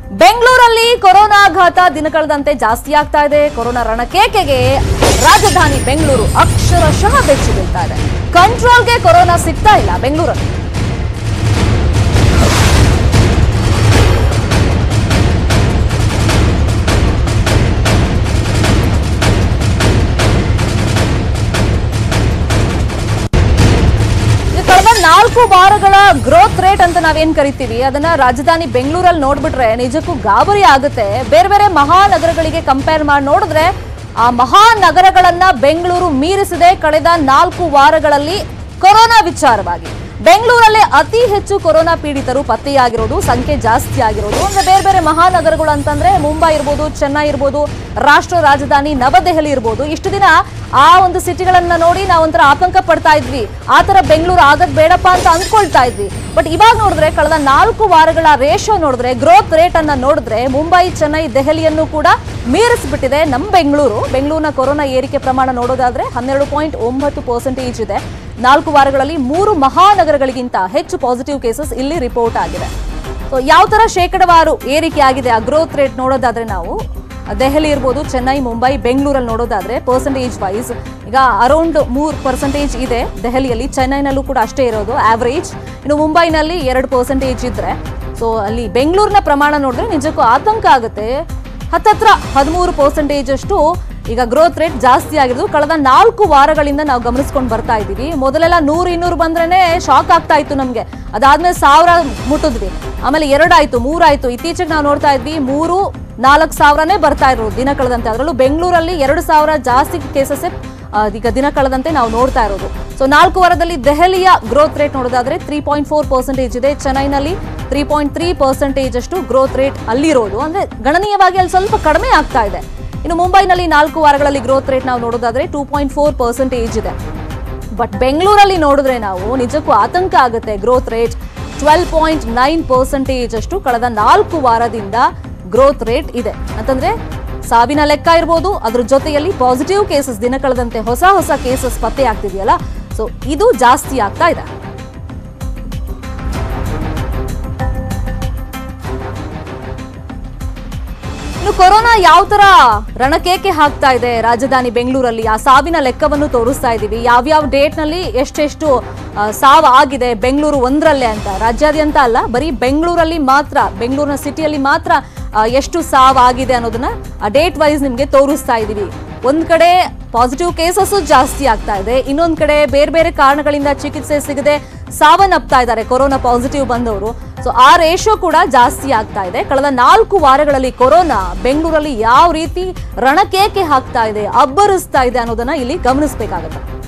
ಬೆಂಗಳೂರಲ್ಲಿ ಕೊರೋನಾ ಆಘಾತ ದಿನಕಳೆದಂತೆ ಜಾಸ್ತಿ ಆಗ್ತಾ ಇದೆ. ಕೊರೋನಾ ರಣಕೇಕೆಗೆ ರಾಜಧಾನಿ ಬೆಂಗಳೂರು ಅಕ್ಷರಶಃ ಬೆಚ್ಚಿ ಬೀಳ್ತಾ ಇದೆ. ಕಂಟ್ರೋಲ್ಗೆ ಕೊರೋನಾ ಸಿಗ್ತಾ ಇಲ್ಲ ಬೆಂಗಳೂರಲ್ಲಿ. ಕಳೆದ 4 ವಾರಗಳ ಗ್ರೋತ್ ರೇಟ್ ಅಂತ ನಾವೇನ್ ಕರಿತೀವಿ ಅದನ್ನ ರಾಜಧಾನಿ ಬೆಂಗಳೂರಲ್ಲಿ ನೋಡ್ಬಿಟ್ರೆ ನಿಜಕ್ಕೂ ಗಾಬರಿ ಆಗುತ್ತೆ. ಬೇರೆ ಬೇರೆ ಮಹಾನಗರಗಳಿಗೆ ಕಂಪೇರ್ ಮಾಡಿ ನೋಡಿದ್ರೆ ಆ ಮಹಾನಗರಗಳನ್ನ ಬೆಂಗಳೂರು ಮೀರಿಸಿದೆ ಕಳೆದ 4 ವಾರಗಳಲ್ಲಿ ಕೊರೋನಾ ವಿಚಾರವಾಗಿ. ಬೆಂಗಳೂರಲ್ಲಿ ಅತಿ ಹೆಚ್ಚು ಕೊರೋನಾ ಪೀಡಿತರು ಪತ್ತೆಯಾಗಿರೋದು, ಸಂಖ್ಯೆ ಜಾಸ್ತಿ ಆಗಿರೋದು ಅಂದ್ರೆ ಬೇರೆ ಬೇರೆ ಮಹಾನಗರಗಳು ಅಂತಂದ್ರೆ ಮುಂಬೈ ಇರ್ಬೋದು, ಚೆನ್ನೈ ಇರ್ಬೋದು, ರಾಷ್ಟ್ರ ರಾಜಧಾನಿ ನವದೆಹಲಿ ಇರ್ಬೋದು. ಇಷ್ಟು ದಿನ ಆ ಒಂದು ಸಿಟಿಗಳನ್ನ ನೋಡಿ ನಾವು ಒಂಥರ ಆತಂಕ ಪಡ್ತಾ ಇದ್ವಿ. ಆ ತರ ಬೆಂಗಳೂರು ಆಗದ್ ಬೇಡಪ್ಪ ಅಂತ ಅಂದ್ಕೊಳ್ತಾ ಇದ್ವಿ. ಬಟ್ ಇವಾಗ ನೋಡಿದ್ರೆ ಕಳೆದ 4 ವಾರಗಳ ರೇಷಿಯೋ ನೋಡಿದ್ರೆ, ಗ್ರೋತ್ ರೇಟ್ ಅನ್ನ ನೋಡಿದ್ರೆ ಮುಂಬೈ, ಚೆನ್ನೈ, ದೆಹಲಿಯನ್ನು ಕೂಡ ಮೀರಿಸ್ಬಿಟ್ಟಿದೆ ನಮ್ಮ ಬೆಂಗಳೂರು. ಬೆಂಗಳೂರಿನ ಕೊರೋನಾ ಏರಿಕೆ ಪ್ರಮಾಣ ನೋಡೋದಾದ್ರೆ 12.9% ಇದೆ. 4 ವಾರಗಳಲ್ಲಿ 3 ಮಹಾನಗರಗಳಿಗಿಂತ ಹೆಚ್ಚು ಪಾಸಿಟಿವ್ ಕೇಸಸ್ ಇಲ್ಲಿ ರಿಪೋರ್ಟ್ ಆಗಿದೆ. ಸೊ ಯಾವ ತರ ಶೇಕಡವಾರು ಏರಿಕೆ ಆಗಿದೆ ಆ ಗ್ರೋತ್ ರೇಟ್ ನೋಡೋದಾದ್ರೆ ನಾವು ದೆಹಲಿ ಇರ್ಬೋದು, ಚೆನ್ನೈ, ಮುಂಬೈ, ಬೆಂಗಳೂರಲ್ಲಿ ನೋಡೋದಾದ್ರೆ ಪರ್ಸೆಂಟೇಜ್ ವೈಸ್ ಈಗ ಅರೌಂಡ್ 3% ಇದೆ ದೆಹಲಿಯಲ್ಲಿ. ಚೆನ್ನೈನಲ್ಲೂ ಕೂಡ ಅಷ್ಟೇ ಇರೋದು ಆವರೇಜ್. ಇನ್ನು ಮುಂಬೈನಲ್ಲಿ 2% ಇದ್ರೆ, ಸೊ ಅಲ್ಲಿ ಬೆಂಗಳೂರಿನ ಪ್ರಮಾಣ ನೋಡಿದ್ರೆ ನಿಜಕ್ಕೂ ಆತಂಕ ಆಗುತ್ತೆ. ಹತ್ತತ್ರ 13% ಅಷ್ಟು ಈಗ ಗ್ರೋತ್ ರೇಟ್ ಜಾಸ್ತಿ ಆಗಿರೋದು ಕಳೆದ 4 ವಾರಗಳಿಂದ ನಾವು ಗಮನಿಸ್ಕೊಂಡು ಬರ್ತಾ ಇದ್ದೀವಿ. ಮೊದಲೆಲ್ಲ 100-200 ಬಂದ್ರೇನೆ ಶಾಕ್ ಆಗ್ತಾ ಇತ್ತು ನಮ್ಗೆ. ಅದಾದ್ಮೇಲೆ 1000 ಮುಟ್ಟಿದ್ವಿ, ಆಮೇಲೆ 2 ಆಯ್ತು, 3 ಆಯ್ತು. ಇತ್ತೀಚೆಗೆ ನಾವು ನೋಡ್ತಾ ಇದ್ವಿ 3-4,000ನೇ ಬರ್ತಾ ಇರೋದು ದಿನ ಕಳೆದಂತೆ. ಅದರಲ್ಲೂ ಬೆಂಗಳೂರಲ್ಲಿ 2,000 ಜಾಸ್ತಿ ಕೇಸಸ್ ಈಗ ದಿನ ಕಳೆದಂತೆ ನಾವು ನೋಡ್ತಾ ಇರೋದು. ಸೊ 4 ವಾರದಲ್ಲಿ ದೆಹಲಿಯ ಗ್ರೋತ್ ರೇಟ್ ನೋಡೋದಾದ್ರೆ 3.4% ಇದೆ. ಚೆನ್ನೈನಲ್ಲಿ 3.3% ಅಷ್ಟು ಗ್ರೋತ್ ರೇಟ್ ಅಲ್ಲಿರೋದು, ಅಂದ್ರೆ ಗಣನೀಯವಾಗಿ ಅಲ್ಲಿ ಸ್ವಲ್ಪ ಕಡಿಮೆ ಆಗ್ತಾ ಇದೆ. ಇನ್ನು ಮುಂಬೈನಲ್ಲಿ 4 ವಾರಗಳಲ್ಲಿ ಗ್ರೋತ್ ರೇಟ್ ನಾವು ನೋಡೋದಾದ್ರೆ 2.4% ಇದೆ. ಬಟ್ ಬೆಂಗಳೂರಲ್ಲಿ ನೋಡಿದ್ರೆ ನಾವು ನಿಜಕ್ಕೂ ಆತಂಕ ಆಗುತ್ತೆ. ಗ್ರೋತ್ ರೇಟ್ 12.9% ಅಷ್ಟು ಕಳೆದ 4 ವಾರದಿಂದ ಗ್ರೋತ್ ರೇಟ್ ಇದೆ. ಅಂತಂದ್ರೆ ಸಾವಿನ ಲೆಕ್ಕ ಇರ್ಬೋದು, ಅದ್ರ ಜೊತೆಯಲ್ಲಿ ಪಾಸಿಟಿವ್ ಕೇಸಸ್ ದಿನ ಕಳೆದಂತೆ ಹೊಸ ಕೇಸಸ್ ಪತ್ತೆ ಆಗ್ತಿದೆಯಲ್ಲ, ಸೊ ಇದು ಜಾಸ್ತಿ ಆಗ್ತಾ ಇದೆ. ಇನ್ನು ಕೊರೋನಾ ಯಾವ ತರ ರಣಕೇಕೆ ಹಾಕ್ತಾ ಇದೆ ರಾಜಧಾನಿ ಬೆಂಗಳೂರಲ್ಲಿ ಆ ಸಾವಿನ ಲೆಕ್ಕವನ್ನು ತೋರಿಸ್ತಾ ಇದ್ದೀವಿ. ಯಾವ್ಯಾವ ಡೇಟ್ ನಲ್ಲಿ ಎಷ್ಟೆಷ್ಟು ಸಾವು ಆಗಿದೆ ಬೆಂಗಳೂರು ಒಂದರಲ್ಲೇ ಅಂತ, ರಾಜ್ಯಾದ್ಯಂತ ಅಲ್ಲ, ಬರೀ ಬೆಂಗಳೂರಲ್ಲಿ ಮಾತ್ರ, ಬೆಂಗಳೂರಿನ ಸಿಟಿಯಲ್ಲಿ ಮಾತ್ರ ಎಷ್ಟು ಸಾವು ಆಗಿದೆ ಅನ್ನೋದನ್ನ ಡೇಟ್ ವೈಸ್ ನಿಮ್ಗೆ ತೋರಿಸ್ತಾ ಇದೀವಿ. ಒಂದ್ ಕಡೆ ಪಾಸಿಟಿವ್ ಕೇಸಸ್ ಜಾಸ್ತಿ ಆಗ್ತಾ ಇದೆ, ಇನ್ನೊಂದ್ ಕಡೆ ಬೇರೆ ಬೇರೆ ಕಾರಣಗಳಿಂದ ಚಿಕಿತ್ಸೆ ಸಿಗದೆ ಸಾವನ್ನಪ್ತಾ ಇದ್ದಾರೆ ಕೊರೋನಾ ಪಾಸಿಟಿವ್ ಬಂದವರು. ಸೊ ಆ ರೇಷಿಯೋ ಕೂಡ ಜಾಸ್ತಿ ಆಗ್ತಾ ಇದೆ. ಕಳೆದ 4 ವಾರಗಳಲ್ಲಿ ಕೊರೋನಾ ಬೆಂಗಳೂರಲ್ಲಿ ಯಾವ ರೀತಿ ರಣಕೇಕೆ ಹಾಕ್ತಾ ಇದೆ, ಅಬ್ಬರಿಸ್ತಾ ಇದೆ ಅನ್ನೋದನ್ನ ಇಲ್ಲಿ ಗಮನಿಸಬೇಕಾಗುತ್ತೆ.